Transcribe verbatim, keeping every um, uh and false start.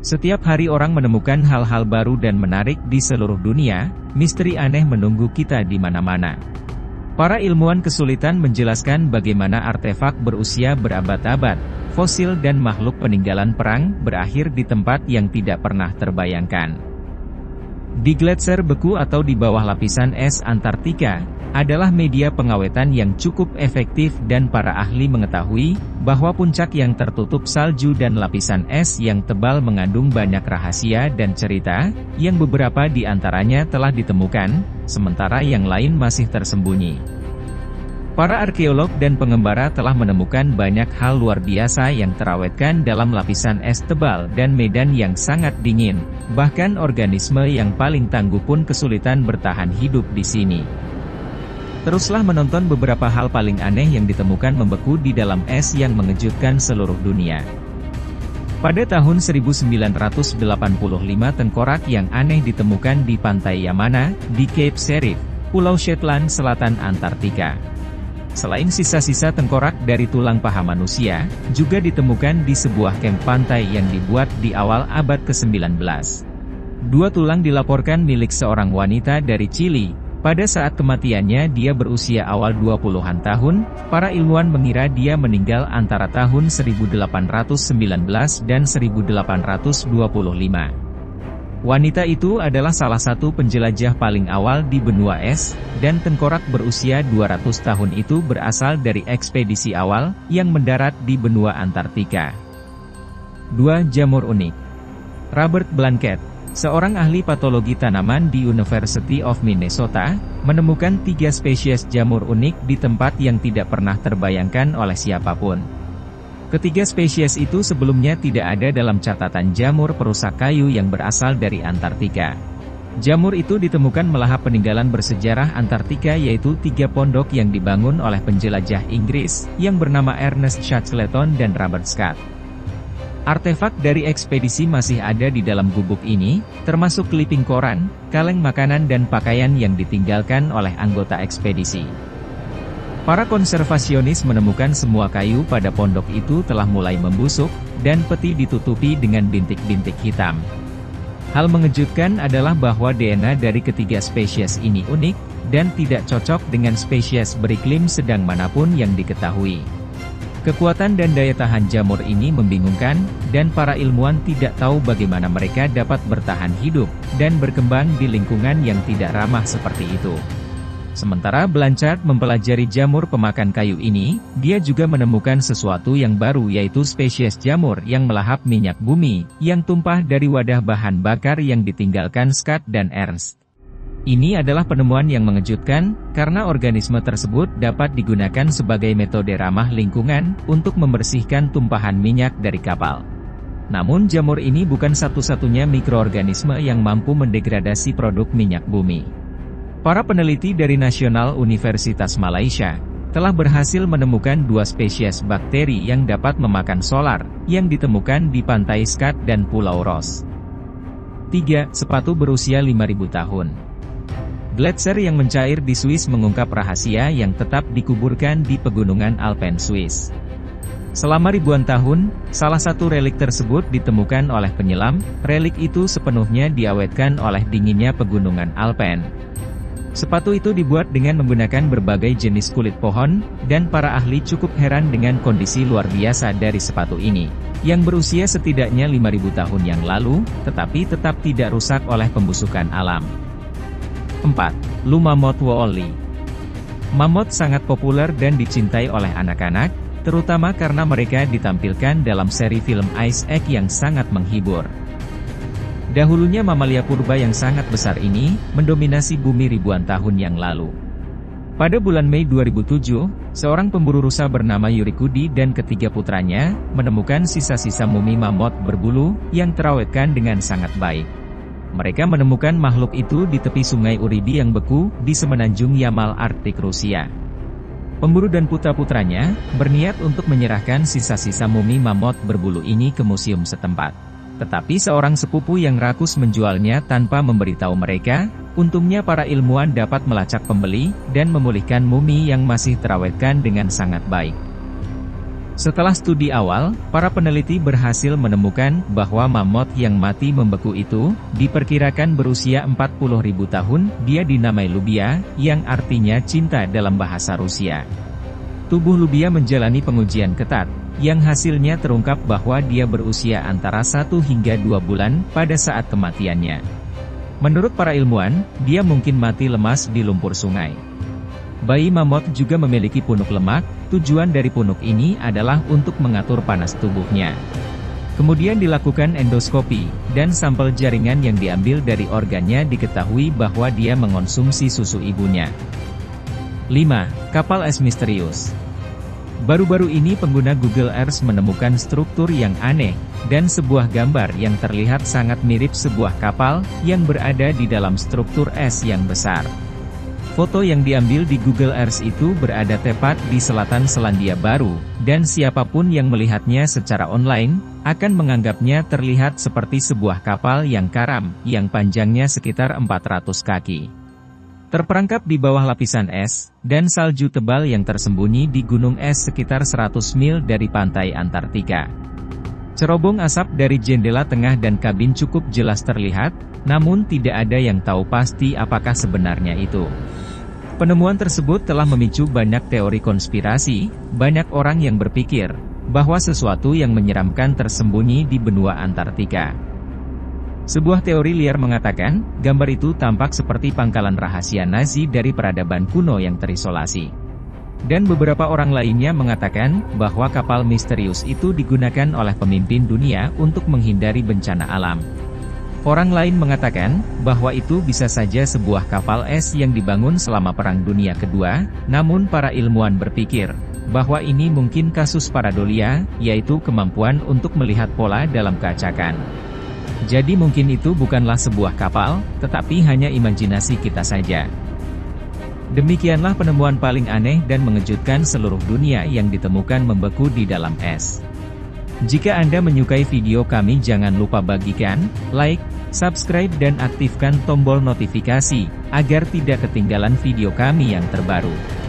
Setiap hari orang menemukan hal-hal baru dan menarik di seluruh dunia, misteri aneh menunggu kita di mana-mana. Para ilmuwan kesulitan menjelaskan bagaimana artefak berusia berabad-abad, fosil dan makhluk peninggalan perang, berakhir di tempat yang tidak pernah terbayangkan. Di gletser beku atau di bawah lapisan es Antartika, adalah media pengawetan yang cukup efektif dan para ahli mengetahui, bahwa puncak yang tertutup salju dan lapisan es yang tebal mengandung banyak rahasia dan cerita, yang beberapa di antaranya telah ditemukan, sementara yang lain masih tersembunyi. Para arkeolog dan pengembara telah menemukan banyak hal luar biasa yang terawetkan dalam lapisan es tebal dan medan yang sangat dingin, bahkan organisme yang paling tangguh pun kesulitan bertahan hidup di sini. Teruslah menonton beberapa hal paling aneh yang ditemukan membeku di dalam es yang mengejutkan seluruh dunia. Pada tahun seribu sembilan ratus delapan puluh lima tengkorak yang aneh ditemukan di pantai Yamana, di Cape Sheriff, Pulau Shetland Selatan Antartika. Selain sisa-sisa tengkorak dari tulang paha manusia, juga ditemukan di sebuah kamp pantai yang dibuat di awal abad ke sembilan belas. Dua tulang dilaporkan milik seorang wanita dari Chili. Pada saat kematiannya dia berusia awal dua puluhan tahun, para ilmuwan mengira dia meninggal antara tahun seribu delapan ratus sembilan belas dan seribu delapan ratus dua puluh lima. Wanita itu adalah salah satu penjelajah paling awal di benua es, dan tengkorak berusia dua ratus tahun itu berasal dari ekspedisi awal, yang mendarat di benua Antartika. dua Jamur unik. Robert Blanket, seorang ahli patologi tanaman di University of Minnesota, menemukan tiga spesies jamur unik di tempat yang tidak pernah terbayangkan oleh siapapun. Ketiga spesies itu sebelumnya tidak ada dalam catatan jamur perusak kayu yang berasal dari Antartika. Jamur itu ditemukan melahap peninggalan bersejarah Antartika, yaitu tiga pondok yang dibangun oleh penjelajah Inggris, yang bernama Ernest Shackleton dan Robert Scott. Artefak dari ekspedisi masih ada di dalam gubuk ini, termasuk clipping koran, kaleng makanan dan pakaian yang ditinggalkan oleh anggota ekspedisi. Para konservasionis menemukan semua kayu pada pondok itu telah mulai membusuk, dan peti ditutupi dengan bintik-bintik hitam. Hal mengejutkan adalah bahwa D N A dari ketiga spesies ini unik, dan tidak cocok dengan spesies beriklim sedang manapun yang diketahui. Kekuatan dan daya tahan jamur ini membingungkan, dan para ilmuwan tidak tahu bagaimana mereka dapat bertahan hidup, dan berkembang di lingkungan yang tidak ramah seperti itu. Sementara Blanchard mempelajari jamur pemakan kayu ini, dia juga menemukan sesuatu yang baru, yaitu spesies jamur yang melahap minyak bumi, yang tumpah dari wadah bahan bakar yang ditinggalkan Scott dan Ernst. Ini adalah penemuan yang mengejutkan, karena organisme tersebut dapat digunakan sebagai metode ramah lingkungan, untuk membersihkan tumpahan minyak dari kapal. Namun jamur ini bukan satu-satunya mikroorganisme yang mampu mendegradasi produk minyak bumi. Para peneliti dari National Universitas Malaysia, telah berhasil menemukan dua spesies bakteri yang dapat memakan solar, yang ditemukan di pantai Scott dan Pulau Ross. tiga Sepatu berusia lima ribu tahun. Gletser yang mencair di Swiss mengungkap rahasia yang tetap dikuburkan di pegunungan Alpen Swiss. Selama ribuan tahun, salah satu relik tersebut ditemukan oleh penyelam. Relik itu sepenuhnya diawetkan oleh dinginnya pegunungan Alpen. Sepatu itu dibuat dengan menggunakan berbagai jenis kulit pohon, dan para ahli cukup heran dengan kondisi luar biasa dari sepatu ini, yang berusia setidaknya lima ribu tahun yang lalu, tetapi tetap tidak rusak oleh pembusukan alam. empat Lu Mammoth Woolly. Mammoth sangat populer dan dicintai oleh anak-anak, terutama karena mereka ditampilkan dalam seri film Ice Age yang sangat menghibur. Dahulunya mamalia purba yang sangat besar ini, mendominasi bumi ribuan tahun yang lalu. Pada bulan Mei dua ribu tujuh, seorang pemburu rusa bernama Yurikudi dan ketiga putranya, menemukan sisa-sisa mumi mammoth berbulu, yang terawetkan dengan sangat baik. Mereka menemukan makhluk itu di tepi sungai Uridi yang beku, di semenanjung Yamal Arktik Rusia. Pemburu dan putra-putranya, berniat untuk menyerahkan sisa-sisa mumi mammoth berbulu ini ke museum setempat. Tetapi seorang sepupu yang rakus menjualnya tanpa memberitahu mereka. Untungnya para ilmuwan dapat melacak pembeli, dan memulihkan mumi yang masih terawetkan dengan sangat baik. Setelah studi awal, para peneliti berhasil menemukan bahwa mammoth yang mati membeku itu, diperkirakan berusia empat puluh ribu tahun. Dia dinamai Lubia, yang artinya cinta dalam bahasa Rusia. Tubuh Lubia menjalani pengujian ketat, yang hasilnya terungkap bahwa dia berusia antara satu hingga dua bulan pada saat kematiannya. Menurut para ilmuwan, dia mungkin mati lemas di lumpur sungai. Bayi mammoth juga memiliki punuk lemak. Tujuan dari punuk ini adalah untuk mengatur panas tubuhnya. Kemudian dilakukan endoskopi, dan sampel jaringan yang diambil dari organnya diketahui bahwa dia mengonsumsi susu ibunya. lima. Kapal es misterius. Baru-baru ini pengguna Google Earth menemukan struktur yang aneh, dan sebuah gambar yang terlihat sangat mirip sebuah kapal, yang berada di dalam struktur es yang besar. Foto yang diambil di Google Earth itu berada tepat di selatan Selandia Baru, dan siapapun yang melihatnya secara online, akan menganggapnya terlihat seperti sebuah kapal yang karam, yang panjangnya sekitar empat ratus kaki. Terperangkap di bawah lapisan es, dan salju tebal yang tersembunyi di gunung es sekitar seratus mil dari pantai Antartika. Cerobong asap dari jendela tengah dan kabin cukup jelas terlihat, namun tidak ada yang tahu pasti apakah sebenarnya itu. Penemuan tersebut telah memicu banyak teori konspirasi. Banyak orang yang berpikir bahwa sesuatu yang menyeramkan tersembunyi di benua Antartika. Sebuah teori liar mengatakan, gambar itu tampak seperti pangkalan rahasia Nazi dari peradaban kuno yang terisolasi. Dan beberapa orang lainnya mengatakan bahwa kapal misterius itu digunakan oleh pemimpin dunia untuk menghindari bencana alam. Orang lain mengatakan bahwa itu bisa saja sebuah kapal es yang dibangun selama Perang Dunia Kedua, namun para ilmuwan berpikir bahwa ini mungkin kasus pareidolia, yaitu kemampuan untuk melihat pola dalam keacakan. Jadi mungkin itu bukanlah sebuah kapal, tetapi hanya imajinasi kita saja. Demikianlah penemuan paling aneh dan mengejutkan seluruh dunia yang ditemukan membeku di dalam es. Jika Anda menyukai video kami, jangan lupa bagikan, like, subscribe dan aktifkan tombol notifikasi, agar tidak ketinggalan video kami yang terbaru.